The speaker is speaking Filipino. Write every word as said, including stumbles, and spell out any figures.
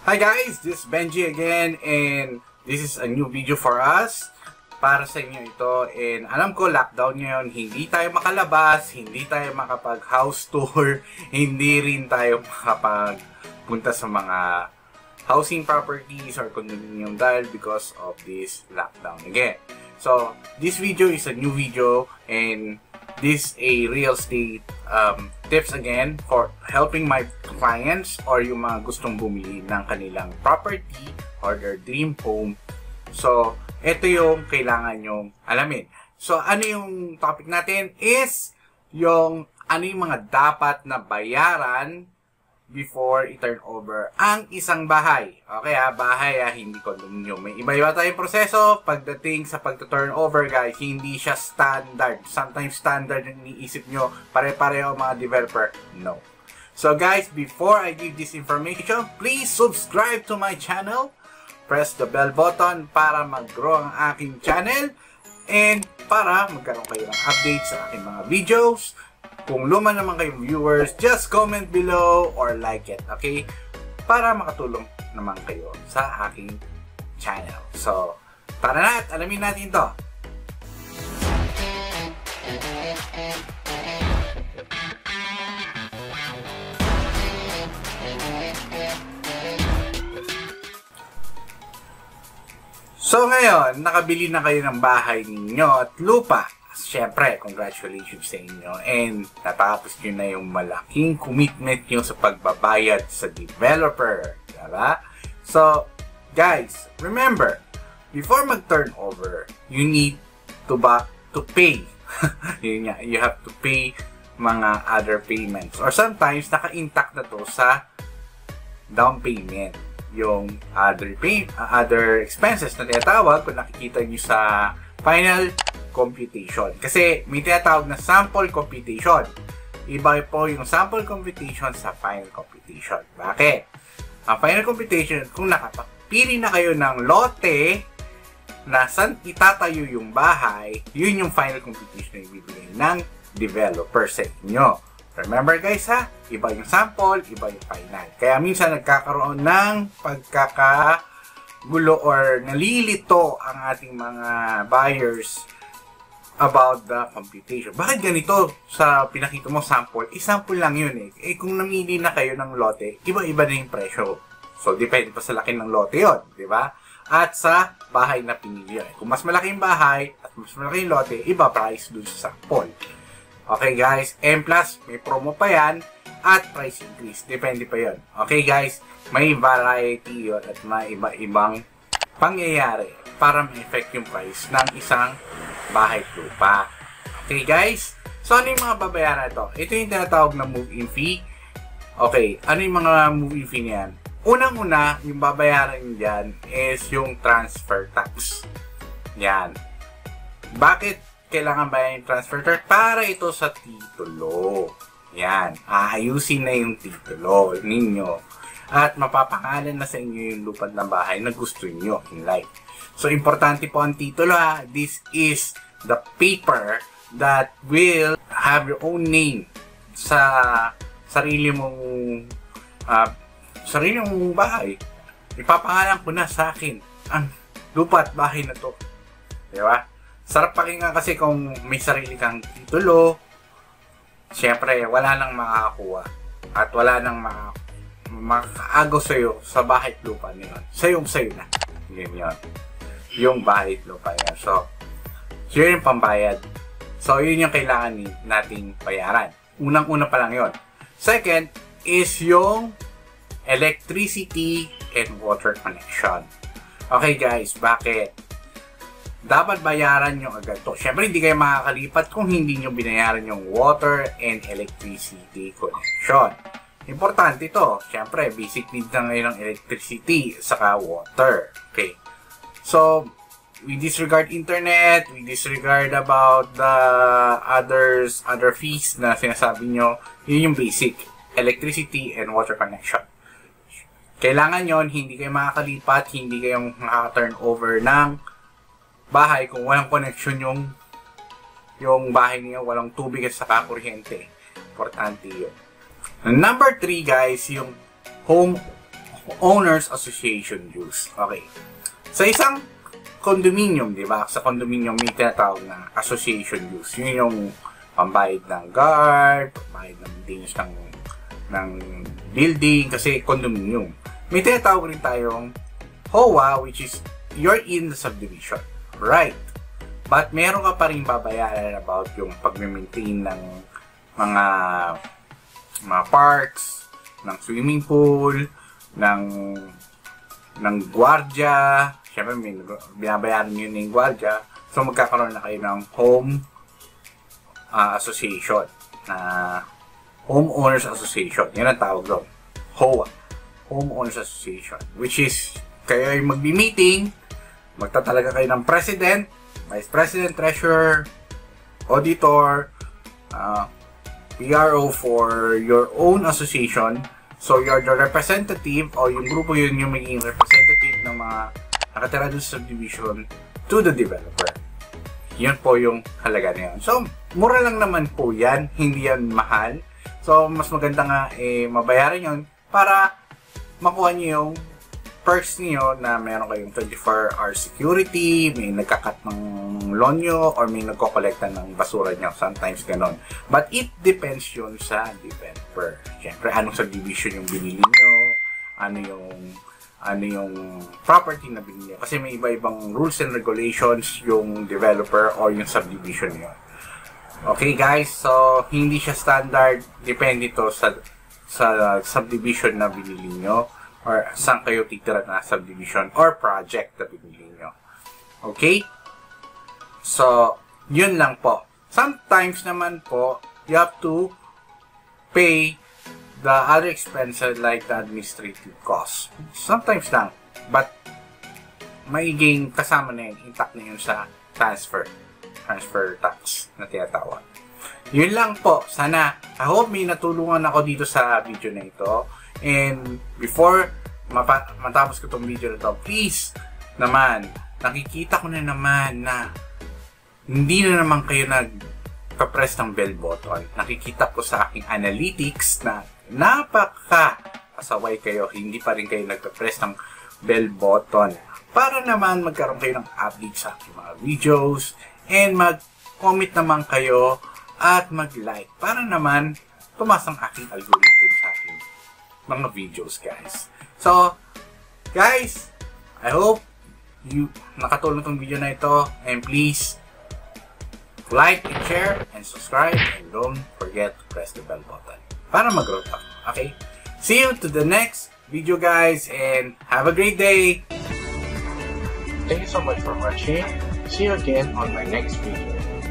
Hi guys, this is Benji again and this is a new video for us. Para sa inyo ito, and alam ko lockdown ngayon, hindi tayo makalabas, hindi tayo makapag house tour, hindi rin tayo makapagpunta sa mga housing properties or condominium dahil because of this lockdown again. So, this video is a new video and this a real estate um, tips again for helping my clients or yung mga gustong bumili ng kanilang property or their dream home. So, ito yung kailangan nyong alamin. So, ano yung topic natin is yung ano yung mga dapat na bayaran before i-turn over ang isang bahay. Okay ha, bahay ha, hindi condominium. May iba-iba tayong proseso pagdating sa pag-turn over guys. Hindi siya standard. Sometimes standard yung iniisip nyo, pare-pareho mga developer. No. So guys, before I give this information, please subscribe to my channel. Press the bell button para mag-grow ang aking channel and para magkaroon kayo ng updates sa aking mga videos. Kung luma naman kayong viewers, just comment below or like it, okay? Para makatulong naman kayo sa aking channel. So, tara na at alamin natin to. So ngayon, nakabili na kayo ng bahay ninyo at lupa. Siyempre, congratulations sa inyo. And natapos nyo na yung malaking commitment nyo sa pagbabayad sa developer. Diba? So, guys, remember, before mag-turn over, you need to ba to pay. Yun nga, you have to pay mga other payments. Or sometimes, naka-intact na to sa down payment. Yung other pay, uh, other expenses na tinatawag kung nakikita nyo sa final computation. Kasi may tinatawag na sample computation. Iba po yung sample computation sa final computation. Bakit? Ang final computation, kung nakapili na kayo ng lote na saan itatayo yung bahay, yun yung final computation na ibibigay ng developer sa inyo. Remember guys ha, iba yung sample, iba yung final. Kaya minsan nagkakaroon ng pagkakagulo or nalilito ang ating mga buyers about the computation. Bakit ganito sa pinakita mo sample? I-sample lang yun eh. Eh kung namili na kayo ng lote, iba-iba na yung presyo. So, depende pa sa laki ng lote yun, di ba? At sa bahay na pinili yun. Kung mas malaki yung bahay at mas malaki yung lote, iba price dun sa sample. Okay guys, and plus, may promo pa yan at price increase. Depende pa yun. Okay guys, may variety yun at may iba-ibang pangyayari para ma-effect yung price ng isang bahay lupa. Okay guys? So ano yung mga babayaran ito? Ito yung tinatawag na move-in fee. Okay, ano yung mga move-in fee niyan? Unang-una, yung babayaran nyo dyan is yung transfer tax. Yan. Bakit kailangan bayaran yung transfer tax? Para ito sa titulo. Yan. Aayusin na yung titulo ninyo. At mapapangalan na sa inyo yung lupa ng bahay na gusto niyo in life. So, importante po ang titulo ha. This is the paper that will have your own name sa sarili mong uh, sarili mong bahay. Ipapangalan ko na sa akin ang lupa at bahay na to. Diba? Sarap pakinggan kasi kung may sarili kang titulo, syempre wala nang makakakuha at wala nang makakakuha makaago sa'yo sa bahay at lupa na yun. Sayong sayo na. Yun yun. Yung bahay at lupa yan. So, yun yung pambayad. So, yun yung kailangan nating bayaran. Unang-una pa lang yun. Second is yung electricity and water connection. Okay guys, bakit? Dapat bayaran nyo agad to. Siyempre, hindi kayo makakalipat kung hindi nyo binayaran yung water and electricity connection. Importante ito. Siyempre, basic need na ngayon ng electricity saka water. Okay. So, we disregard internet, we disregard about the others, other fees na sinasabi nyo. Yun yung basic. Electricity and water connection. Kailangan yon, hindi kayo makakalipat, hindi kayo makaka-turn over ng bahay kung walang connection yung yung bahay niyo, walang tubig at saka kuryente. Importante yun. Number three guys, yung home Homeowners Association dues. Okay. Sa isang condominium, di ba? Sa condominium may tinatawag na association dues. Yun yung pambayad ng guard, pambayad ng maintenance ng, ng building, kasi condominium. May tinatawag rin tayong H O A, which is you're in the subdivision. Right. But meron ka pa rin babayaran about yung pag-maintain ng mga mga parks, ng swimming pool, ng ng gwardiya. Siyempre, may binabayaran nyo yung gwardiya. So, magkakaroon na kayo ng home uh, association. Uh, Homeowners Association. Yan ang tawag doon. H O A. Homeowners Association. Which is, kayo ay magbi-meeting, magtatalaga kayo ng president, vice president, treasurer, auditor, uh, P R O for your own association. So, you're the representative o yung grupo yun yung magiging representative ng mga nakatira doon sa subdivision to the developer. Yun po yung halaga na yun. So, mura lang naman po yan. Hindi yan mahal. So, mas maganda nga eh, mabayaran yun para makuha nyo yung perks niyo na meron kayong twenty-four hour security, may nagkakat ng loan nyo, or may nagkokolekta ng basura nyo. Sometimes ganon. But it depends yun sa developer. Siyempre, anong subdivision yung binili nyo, ano yung ano yung property na binili nyo. Kasi may iba-ibang rules and regulations yung developer or yung subdivision nyo. Okay guys, so hindi siya standard. Depende to sa sa subdivision na binili nyo, or saan kayo titira na subdivision or project na binili nyo. Okay? So, yun lang po. Sometimes naman po, you have to pay the other expenses like the administrative costs. Sometimes lang. But, maiging kasama na yun, intact na yun sa transfer. Transfer tax na tinatawag. Yun lang po. Sana, I hope may natulungan ako dito sa video na ito. And before mapa matapos ko itong video na ito, please naman, nakikita ko na naman na hindi na naman kayo nagpa-press ng bell button. Nakikita ko sa aking analytics na napaka pasaway kayo, hindi pa rin kayo nagpa-press ng bell button para naman magkaroon kayo ng update sa aking mga videos, and mag-comment naman kayo at mag-like para naman tumaas ang aking algorithm sa aking mga videos, guys. So, guys, I hope you nakatulong tong video na ito, and please like and share and subscribe, and don't forget to press the bell button para mag-grow up. Okay? See you to the next video, guys, and have a great day. Thank you so much for watching. See you again on my next video.